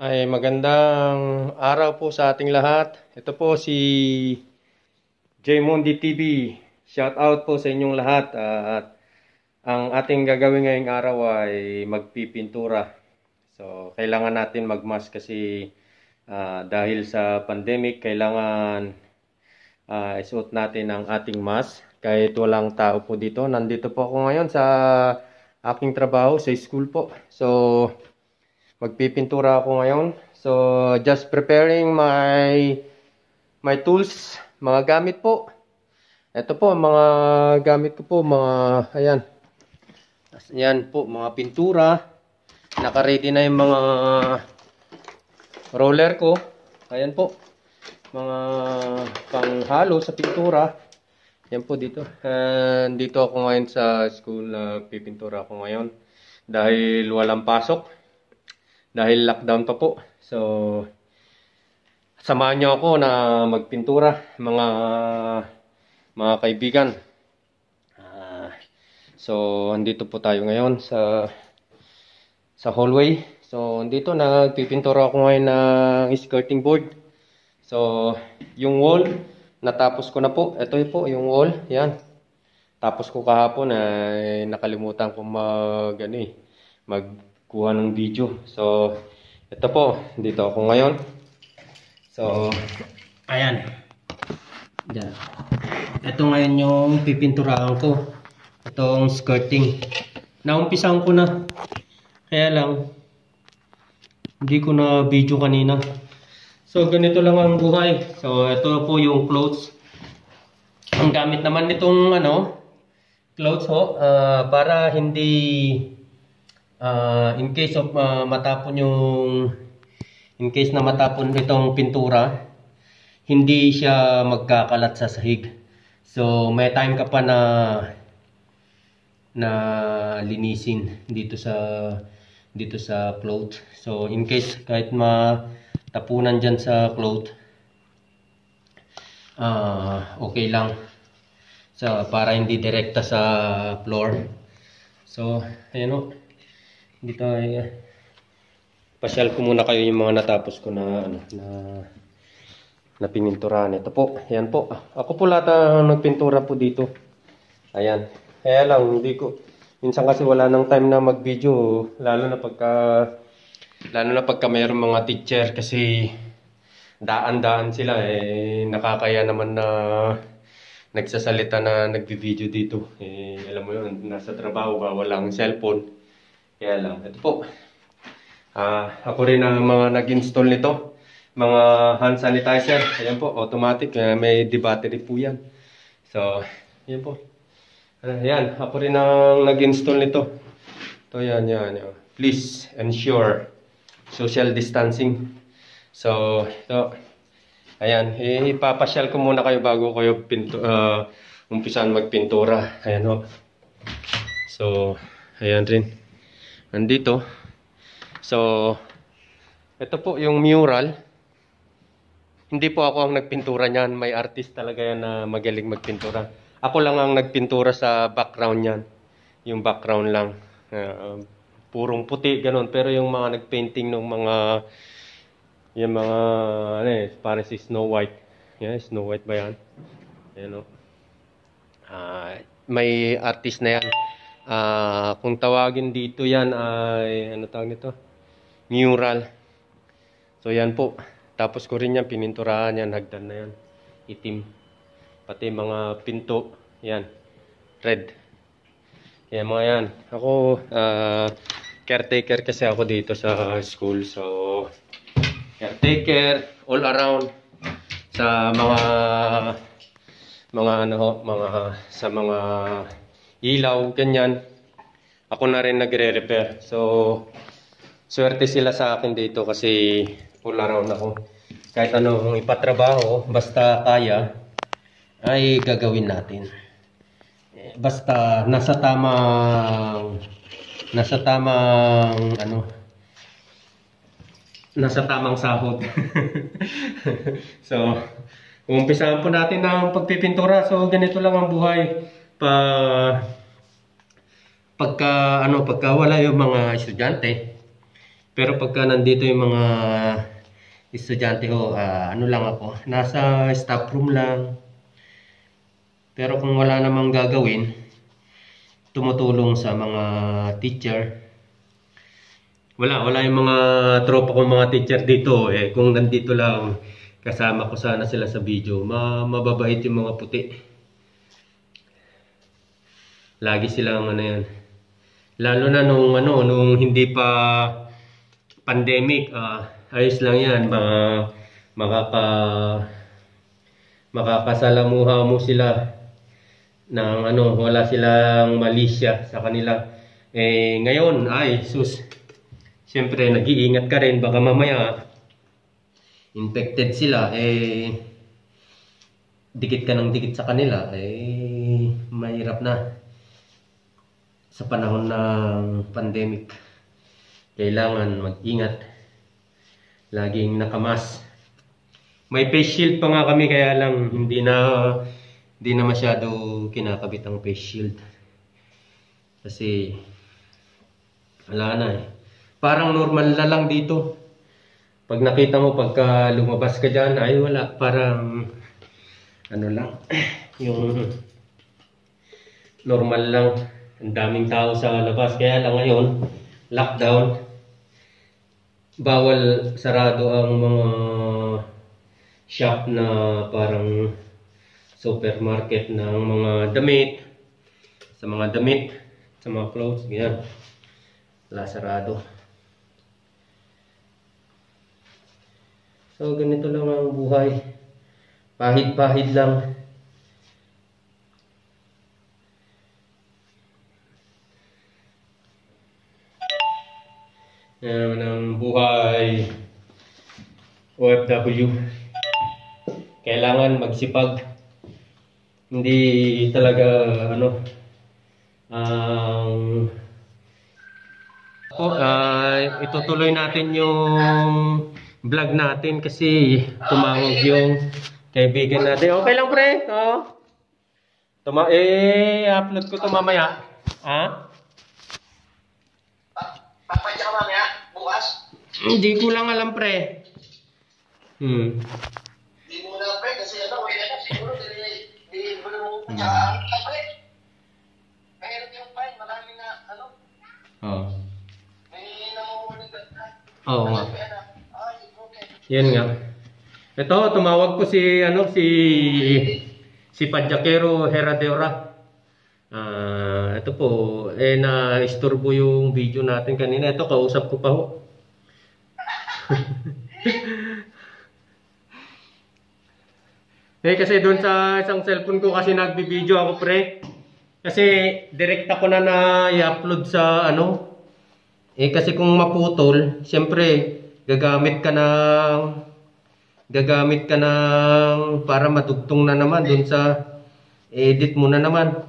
Ay magandang araw po sa ating lahat. Ito po si Jaymondi TV. Shout out po sa inyong lahat. At ang ating gagawin ngayong araw ay magpipintura. So kailangan natin magmask kasi dahil sa pandemic kailangan isuot natin ang ating mask kahit walang tao po dito. Nandito po ako ngayon sa aking trabaho sa school po. So magpipintura ako ngayon. So, just preparing my tools, mga gamit po. Ito po, mga gamit ko po, ayan. Ayan po, mga pintura. Naka-ready na yung mga roller ko. Ayan po, mga panghalo sa pintura. Ayan po dito. Dito ako ngayon sa school, pipintura ako ngayon. Dahil walang pasok. Dahil lockdown pa po. So, samahan nyo ako na magpintura, mga kaibigan. So, andito po tayo ngayon sa hallway. So, andito nagpipintura ako ngayon ng skirting board. So, yung wall, natapos ko na po. Ito po yung wall. Yan. Tapos ko kahapon nakalimutan ko magkuha ng video. So, ito po. Dito ako ngayon. So, ayan. Diyan. Ito ngayon yung pipinturahan ko. Itong skirting. Naumpisahan ko na. Kaya lang, hindi ko na video kanina. So, ganito lang ang buhay. So, ito po yung clothes. Ang gamit naman nitong clothes ho, para hindi in case na matapon itong pintura, hindi siya magkakalat sa sahig. So may time ka pa na linisin dito sa cloth. So in case kahit matapunan dyan sa cloth, okay lang. So para hindi direkta sa floor. So ayan o. Dito ay pasyal ko muna kayo yung mga natapos ko na pininturahan. Ito po, ayan po. Ako po lahat ang nagpintura po dito. Ayan. Kaya lang minsan kasi wala nang time na mag-video, lalo na pagka mayroong mga teacher kasi daan-daan sila nakakaya naman na nagsasalita na nagvi-video dito. Alam mo yun, nasa trabaho ba walang cellphone. Kaya lang, ito po. Ako rin ang mga nag-install nito. Mga hand sanitizer. Ayan po, automatic. May battery po yan. So, ayan po. Ayan, ako rin ang nag-install nito. Ito, yan. Please ensure social distancing. So, ito. Ayan, ipapasyal ko muna kayo bago kayo umpisan magpintura. Ayan ho. So, ayan rin. Nandito. So, ito po yung mural. Hindi po ako ang nagpintura niyan. May artist talaga yan na magaling magpintura. Ako lang ang nagpintura sa background niyan. Yung background lang. Purong puti, ganun. Pero yung mga nagpainting ng yung mga, parang si Snow White. Yeah, Snow White ba yan? Ayan o. May artist na yan. Kung tawagin dito yan ay tawag nito? Mural. So yan po. Tapos ko rin yan pininturahan yan, hagdan na yan. Itim. Pati mga pinto yan. Red. Yan mga yan. Ako caretaker kasi ako dito sa school. So caretaker all around sa sa mga ilaw, ganyan. Ako na rin nagre-repair. So, swerte sila sa akin dito kasi full around ako. Kahit anong ipatrabaho, basta kaya, ay gagawin natin. Basta nasa tamang sahod. So, umpisahan po natin ang pagpipintura. So, ganito lang ang buhay. Pagka wala yung mga estudyante, Pero pagka nandito yung mga estudyante ko, ano lang ako, nasa staff room lang. Pero kung wala namang gagawin, tumutulong sa mga teacher. Wala yung mga tropa ko mga teacher dito. Kung nandito lang, kasama ko sana sila sa video. Mababait yung mga puti. Lagi silang ano yan. Lalo na nung hindi pa pandemic, ayos lang yan. Makakasalamuha mo sila ng wala silang malisya sa kanila. Ngayon, sus, siyempre nag-iingat ka rin, baka mamaya infected sila, dikit ka ng dikit sa kanila, mahirap na sa panahon ng pandemic. Kailangan mag-ingat, laging nakamas. May face shield pa nga kami, kaya lang hindi na masyado kinakabit ang face shield. Kasi wala na Parang normal na lang dito. Pag nakita mo pagka lumabas ka dyan, ay wala. Parang ano lang. Yung normal lang. Ang daming tao sa labas. Kaya lang ngayon, lockdown. Bawal sarado ang mga shop na parang supermarket ng mga damit, sa mga clothes, ganyan. Wala, sarado. So ganito lang ang buhay. Pahid-pahid lang. Yan ang buhay OFW. Kailangan magsipag. Hindi talaga itutuloy natin yung vlog natin kasi tumawag yung kaibigan natin. Okay lang, pre? Upload ko to mamaya. Papadya ka mamaya? Bukas? Hindi ko lang alam, pre. Hindi mo na, pre, kasi siguro hindi mo na mo pre. Mahirap yung fine, marami na, may namuhulit na. Oo nga. Yan nga. Ito, tumawag ko si Padjakero Heradera. Ito po, na-istorbo yung video natin kanina. Ito, kausap ko pa ho. Kasi doon sa isang cellphone ko kasi nagbi-video ako, pre. Kasi direct ako na i-upload sa kasi kung maputol, siyempre gagamit ka ng para madugtong na naman doon sa edit mo na naman.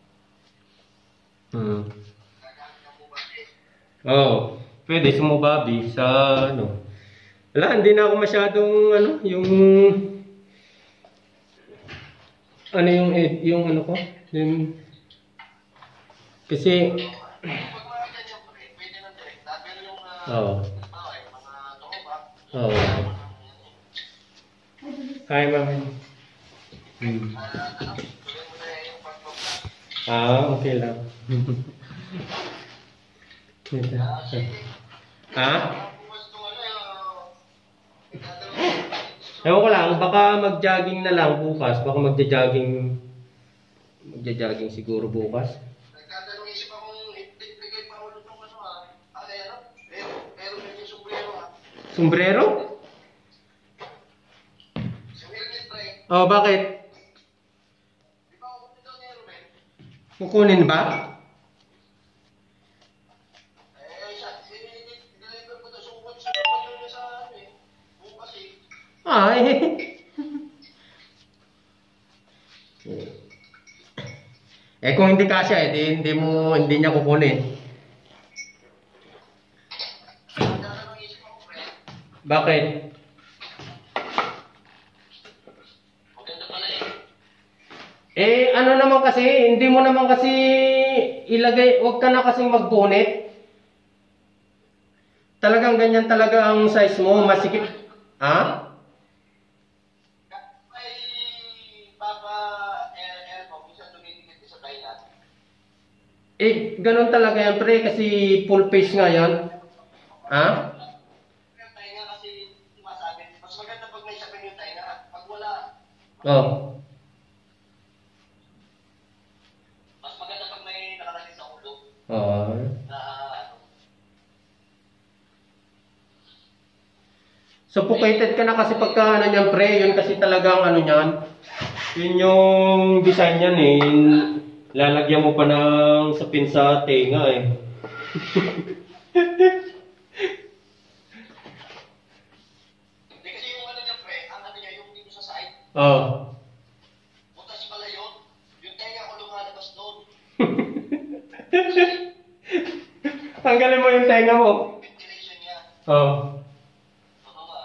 Pwede sumubabi sa Wala, hindi na ako masyadong kasi Hi, mami. Okay lang. Ewan ko lang, baka mag-jogging na lang bukas. Baka magja-jogging siguro bukas. Nagtatanong isip akong bigay pa ulit ng pero medyo sombrero Sombrero? Si Wilmet, pre. Bakit? Di ba ako dito ni Ruben? Kukunin ba? Deliver ko na sukat sa bukas Kung hindi kasya, hindi niya kukunin. Bakit? Maganda pala Ano naman kasi, hindi mo naman kasi ilagay, wag ka na kasing magpunit. talagang ganyan talaga ang size mo, masikip. Ha? May Papa Elmo, minsan tumingin sa tayo. Eh, ganun talaga yan, pre, kasi full face nga yan. Ha? Yung tainga kasi sumasabi. Mas maganda pag may sapin yung tainga. Pag wala, Oh. mas maganda pag may nakalagay sa ulo Oh. na ano. Suffocated ka na kasi pagka ano niyan, pre, yun kasi talagang ano niyan. Yun yung design niyan eh. Lalagyan mo pa ng sapin sa tenga eh. Hindi kasi yung ano niya pre, ang ano niya yung dito sa side. Oh. Butas pala yun. Yung tainga ko lumalabas doon. Tanggalin mo yung tenga mo. Ventilation niya. Oh. Oo nga.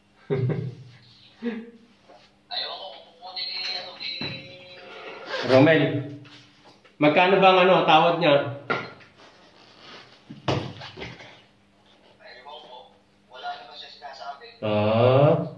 Ayaw ko kukunin ni ano ni... Romel. Magkano bang ano, tawad niya? Ayaw ko. Wala naman siya sinasabi. Ah.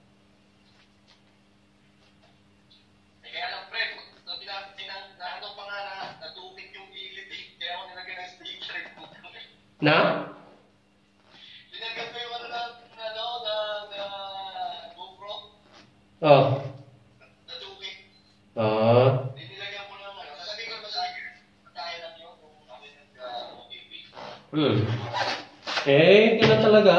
Eh kaya lang pre, ano pa nga na natupit yung gilid eh. Kaya ako nilagyan ng sticker. Na? Dinagyan ko yung ano na GoPro. Oh. Natupit. Ah. Dinilagyan ko ng ano. Sasabihin ko ba sa akin? Kaya lang yun kung kami nag-OTP. Hmm. Eh, ganun talaga.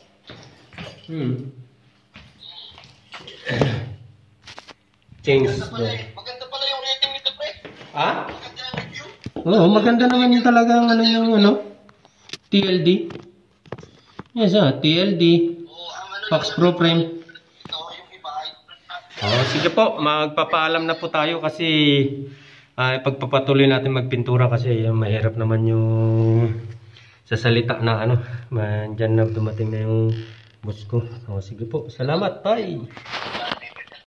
Change. Maganda pala yung rating nito pre. Ah? Maganda yung review. Oo, maganda naman yung talagang ano yung ano. TLD. Yes, TLD. Oo, ang ano Fox Pro Frame. ito, yung iba ay Oh, sige po, magpapaalam na po tayo kasi pagpapatuloy natin magpintura kasi mahirap naman yung sa salita na ano, dyan na dumating na yung boss ko. Oh, sige po, salamat, bye!